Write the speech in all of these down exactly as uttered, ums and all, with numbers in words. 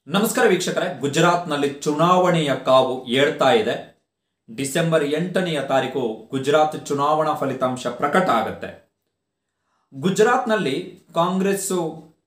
ನಮಸ್ಕಾರ ವೀಕ್ಷಕರೇ, ಗುಜರಾತ್ನಲ್ಲಿ ಚುನಾವಣೆಯ ಕಾವು ಏಳ್ತಾ ಇದೆ. ಡಿಸೆಂಬರ್ ಎಂಟನೆಯ ತಾರೀಕು ಗುಜರಾತ್ ಚುನಾವಣಾ ಫಲಿತಾಂಶ ಪ್ರಕಟ ಆಗುತ್ತೆ. ಗುಜರಾತ್ನಲ್ಲಿ ಕಾಂಗ್ರೆಸ್ಸು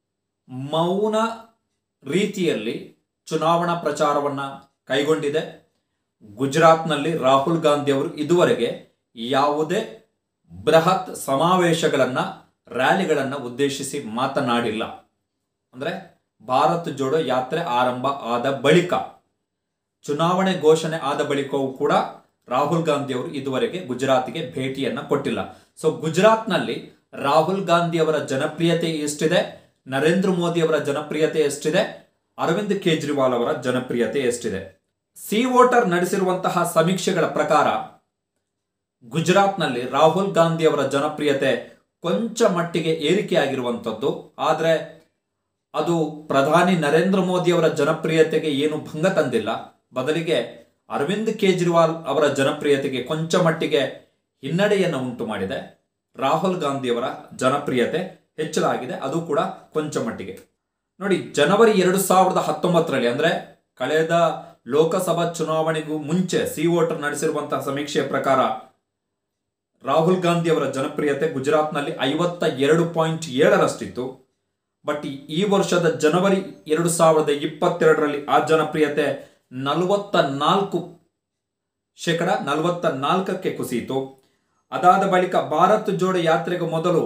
ಮೌನ ರೀತಿಯಲ್ಲಿ ಚುನಾವಣಾ ಪ್ರಚಾರವನ್ನ ಕೈಗೊಂಡಿದೆ. ಗುಜರಾತ್ನಲ್ಲಿ ರಾಹುಲ್ ಗಾಂಧಿ ಅವರು ಇದುವರೆಗೆ ಯಾವುದೇ ಬೃಹತ್ ಸಮಾವೇಶಗಳನ್ನ ರ್ಯಾಲಿಗಳನ್ನ ಉದ್ದೇಶಿಸಿ ಮಾತನಾಡಿಲ್ಲ. ಅಂದ್ರೆ ಭಾರತ್ ಜೋಡೋ ಯಾತ್ರೆ ಆರಂಭ ಆದ ಬಳಿಕ, ಚುನಾವಣೆ ಘೋಷಣೆ ಆದ ಬಳಿಕವೂ ಕೂಡ ರಾಹುಲ್ ಗಾಂಧಿ ಅವರು ಇದುವರೆಗೆ ಗುಜರಾತ್ಗೆ ಭೇಟಿಯನ್ನ ಕೊಟ್ಟಿಲ್ಲ. ಸೊ ಗುಜರಾತ್ನಲ್ಲಿ ರಾಹುಲ್ ಗಾಂಧಿ ಅವರ ಜನಪ್ರಿಯತೆ ಎಷ್ಟಿದೆ, ನರೇಂದ್ರ ಮೋದಿ ಅವರ ಜನಪ್ರಿಯತೆ ಎಷ್ಟಿದೆ, ಅರವಿಂದ್ ಕೇಜ್ರಿವಾಲ್ ಅವರ ಜನಪ್ರಿಯತೆ ಎಷ್ಟಿದೆ? ಸಿ ವೋಟರ್ ನಡೆಸಿರುವಂತಹ ಸಮೀಕ್ಷೆಗಳ ಪ್ರಕಾರ ಗುಜರಾತ್ನಲ್ಲಿ ರಾಹುಲ್ ಗಾಂಧಿ ಅವರ ಜನಪ್ರಿಯತೆ ಕೊಂಚ ಮಟ್ಟಿಗೆ ಏರಿಕೆಯಾಗಿರುವಂಥದ್ದು. ಆದರೆ ಅದು ಪ್ರಧಾನಿ ನರೇಂದ್ರ ಮೋದಿ ಅವರ ಜನಪ್ರಿಯತೆಗೆ ಏನು ಭಂಗ ತಂದಿಲ್ಲ. ಬದಲಿಗೆ ಅರವಿಂದ್ ಕೇಜ್ರಿವಾಲ್ ಅವರ ಜನಪ್ರಿಯತೆಗೆ ಕೊಂಚ ಮಟ್ಟಿಗೆ ಹಿನ್ನಡೆಯನ್ನು ಉಂಟು ಮಾಡಿದೆ. ರಾಹುಲ್ ಗಾಂಧಿ ಅವರ ಜನಪ್ರಿಯತೆ ಹೆಚ್ಚಳಾಗಿದೆ, ಅದು ಕೂಡ ಕೊಂಚ ಮಟ್ಟಿಗೆ. ನೋಡಿ, ಜನವರಿ ಎರಡು ಸಾವಿರದ ಹತ್ತೊಂಬತ್ತರಲ್ಲಿ ಅಂದ್ರೆ ಕಳೆದ ಲೋಕಸಭಾ ಚುನಾವಣೆಗೂ ಮುಂಚೆ ಸಿ ವೋಟರ್ ನಡೆಸಿರುವಂತಹ ಸಮೀಕ್ಷೆಯ ಪ್ರಕಾರ ರಾಹುಲ್ ಗಾಂಧಿ ಅವರ ಜನಪ್ರಿಯತೆ ಗುಜರಾತ್ನಲ್ಲಿ ಐವತ್ತ ಎರಡು ಪಾಯಿಂಟ್ ಏಳರಷ್ಟಿತ್ತು. ಬಟ್ ಈ ವರ್ಷದ ಜನವರಿ ಎರಡು ಸಾವಿರದ ಇಪ್ಪತ್ತೆರಡರಲ್ಲಿ ಆ ಜನಪ್ರಿಯತೆ ನಲವತ್ತ ನಾಲ್ಕು ಶೇಕಡ ನಲವತ್ತ ನಾಲ್ಕಕ್ಕೆ ಕುಸಿಯಿತು. ಅದಾದ ಬಳಿಕ ಭಾರತ್ ಜೋಡೋ ಯಾತ್ರೆಗೆ ಮೊದಲು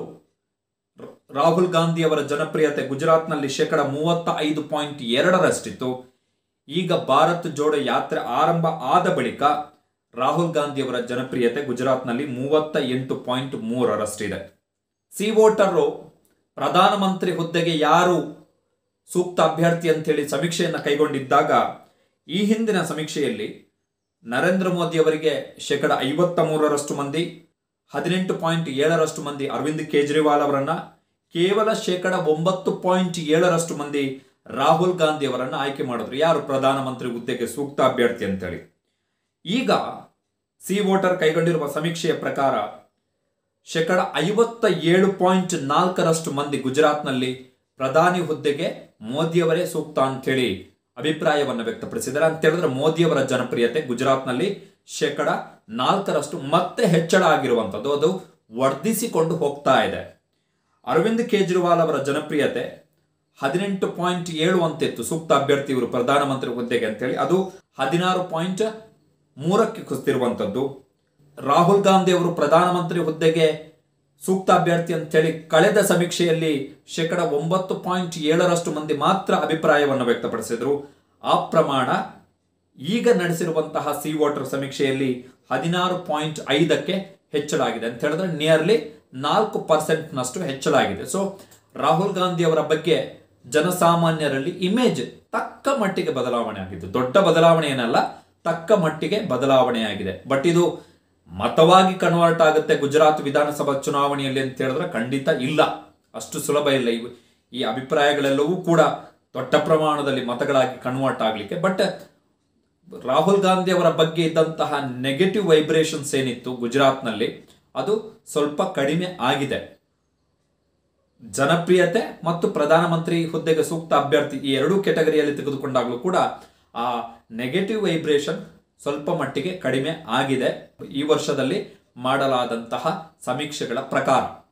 ರಾಹುಲ್ ಗಾಂಧಿ ಅವರ ಜನಪ್ರಿಯತೆ ಗುಜರಾತ್ನಲ್ಲಿ ಶೇಕಡ ಮೂವತ್ತ ಐದು ಪಾಯಿಂಟ್ ಎರಡರಷ್ಟಿತ್ತು. ಈಗ ಭಾರತ್ ಜೋಡೋ ಯಾತ್ರೆ ಆರಂಭ ಆದ ಬಳಿಕ ರಾಹುಲ್ ಗಾಂಧಿ ಅವರ ಜನಪ್ರಿಯತೆ ಗುಜರಾತ್ನಲ್ಲಿ ಮೂವತ್ತ ಎಂಟು ಪಾಯಿಂಟ್ ಮೂರರಷ್ಟಿದೆ. ಸಿ ವೋಟರ್ ಪ್ರಧಾನಮಂತ್ರಿ ಹುದ್ದೆಗೆ ಯಾರು ಸೂಕ್ತ ಅಭ್ಯರ್ಥಿ ಅಂತೇಳಿ ಸಮೀಕ್ಷೆಯನ್ನು ಕೈಗೊಂಡಿದ್ದಾಗ ಈ ಹಿಂದಿನ ಸಮೀಕ್ಷೆಯಲ್ಲಿ ನರೇಂದ್ರ ಮೋದಿ ಅವರಿಗೆ ಶೇಕಡ ಐವತ್ತ ಮೂರರಷ್ಟು ಮಂದಿ, ಹದಿನೆಂಟು ಪಾಯಿಂಟ್ ಏಳರಷ್ಟು ಮಂದಿ ಅರವಿಂದ್ ಕೇಜ್ರಿವಾಲ್ ಅವರನ್ನ, ಕೇವಲ ಶೇಕಡ ಒಂಬತ್ತು ಪಾಯಿಂಟ್ ಏಳರಷ್ಟು ಮಂದಿ ರಾಹುಲ್ ಗಾಂಧಿ ಅವರನ್ನ ಆಯ್ಕೆ ಮಾಡಿದ್ರು ಯಾರು ಪ್ರಧಾನಮಂತ್ರಿ ಹುದ್ದೆಗೆ ಸೂಕ್ತ ಅಭ್ಯರ್ಥಿ ಅಂತೇಳಿ. ಈಗ ಸಿ ವೋಟರ್ ಕೈಗೊಂಡಿರುವ ಸಮೀಕ್ಷೆಯ ಪ್ರಕಾರ ಶೇಕಡ ಐವತ್ತ ಏಳು ಪಾಯಿಂಟ್ ನಾಲ್ಕರಷ್ಟು ಮಂದಿ ಗುಜರಾತ್ನಲ್ಲಿ ಪ್ರಧಾನಿ ಹುದ್ದೆಗೆ ಮೋದಿಯವರೇ ಸೂಕ್ತ ಅಂತೇಳಿ ಅಭಿಪ್ರಾಯವನ್ನು ವ್ಯಕ್ತಪಡಿಸಿದ್ದಾರೆ. ಅಂತ ಹೇಳಿದ್ರೆ ಮೋದಿಯವರ ಜನಪ್ರಿಯತೆ ಗುಜರಾತ್ನಲ್ಲಿ ಶೇಕಡ ನಾಲ್ಕರಷ್ಟು ಮತ್ತೆ ಹೆಚ್ಚಳ ಆಗಿರುವಂಥದ್ದು, ಅದು ವರ್ಧಿಸಿಕೊಂಡು ಹೋಗ್ತಾ ಇದೆ. ಅರವಿಂದ್ ಕೇಜ್ರಿವಾಲ್ ಅವರ ಜನಪ್ರಿಯತೆ ಹದಿನೆಂಟು ಪಾಯಿಂಟ್ ಏಳು ಅಂತಿತ್ತು ಸೂಕ್ತ ಅಭ್ಯರ್ಥಿ ಇವರು ಪ್ರಧಾನಮಂತ್ರಿ ಹುದ್ದೆಗೆ ಅಂತೇಳಿ, ಅದು ಹದಿನಾರು ಪಾಯಿಂಟ್ ಮೂರಕ್ಕೆ ಕುಸಿತಿರುವಂಥದ್ದು. ರಾಹುಲ್ ಗಾಂಧಿ ಅವರು ಪ್ರಧಾನಮಂತ್ರಿ ಹುದ್ದೆಗೆ ಸೂಕ್ತ ಅಭ್ಯರ್ಥಿ ಅಂತೇಳಿ ಕಳೆದ ಸಮೀಕ್ಷೆಯಲ್ಲಿ ಶೇಕಡ ಒಂಬತ್ತು ಪಾಯಿಂಟ್ ಏಳರಷ್ಟು ಮಂದಿ ಮಾತ್ರ ಅಭಿಪ್ರಾಯವನ್ನು ವ್ಯಕ್ತಪಡಿಸಿದ್ರು. ಆ ಪ್ರಮಾಣ ಈಗ ನಡೆಸಿರುವಂತಹ ಸಿ ವೋಟರ್ ಸಮೀಕ್ಷೆಯಲ್ಲಿ ಹದಿನಾರು ಪಾಯಿಂಟ್ ಐದಕ್ಕೆ ಹೆಚ್ಚಳಾಗಿದೆ. ಅಂತ ಹೇಳಿದ್ರೆ ನಿಯರ್ಲಿ ನಾಲ್ಕು ಪರ್ಸೆಂಟ್ ನಷ್ಟು ಹೆಚ್ಚಳಾಗಿದೆ. ಸೊ ರಾಹುಲ್ ಗಾಂಧಿ ಅವರ ಬಗ್ಗೆ ಜನಸಾಮಾನ್ಯರಲ್ಲಿ ಇಮೇಜ್ ತಕ್ಕ ಮಟ್ಟಿಗೆ ಬದಲಾವಣೆ ಆಗಿದ್ದು, ದೊಡ್ಡ ಬದಲಾವಣೆ ಏನಲ್ಲ, ತಕ್ಕ ಮಟ್ಟಿಗೆ ಬದಲಾವಣೆ ಆಗಿದೆ. ಬಟ್ ಇದು ಮತವಾಗಿ ಕನ್ವರ್ಟ್ ಆಗುತ್ತೆ ಗುಜರಾತ್ ವಿಧಾನಸಭಾ ಚುನಾವಣೆಯಲ್ಲಿ ಅಂತ ಹೇಳಿದ್ರೆ ಖಂಡಿತ ಇಲ್ಲ, ಅಷ್ಟು ಸುಲಭ ಇಲ್ಲ. ಇವು ಈ ಅಭಿಪ್ರಾಯಗಳೆಲ್ಲವೂ ಕೂಡ ದೊಡ್ಡ ಪ್ರಮಾಣದಲ್ಲಿ ಮತಗಳಾಗಿ ಕನ್ವರ್ಟ್ ಆಗಲಿಕ್ಕೆ. ಬಟ್ ರಾಹುಲ್ ಗಾಂಧಿ ಅವರ ಬಗ್ಗೆ ಇದ್ದಂತಹ ನೆಗೆಟಿವ್ ವೈಬ್ರೇಷನ್ಸ್ ಏನಿತ್ತು ಗುಜರಾತ್ನಲ್ಲಿ, ಅದು ಸ್ವಲ್ಪ ಕಡಿಮೆ ಆಗಿದೆ. ಜನಪ್ರಿಯತೆ ಮತ್ತು ಪ್ರಧಾನಮಂತ್ರಿ ಹುದ್ದೆಗೆ ಸೂಕ್ತ ಅಭ್ಯರ್ಥಿ ಈ ಎರಡೂ ಕೆಟಗರಿಯಲ್ಲಿ ತೆಗೆದುಕೊಂಡಾಗಲೂ ಕೂಡ ಆ ನೆಗೆಟಿವ್ ವೈಬ್ರೇಷನ್ ಸ್ವಲ್ಪ ಮಟ್ಟಿಗೆ ಕಡಿಮೆ ಆಗಿದೆ ಈ ವರ್ಷದಲ್ಲಿ ಮಾಡಲಾದಂತಹ ಸಮೀಕ್ಷೆಗಳ ಪ್ರಕಾರ.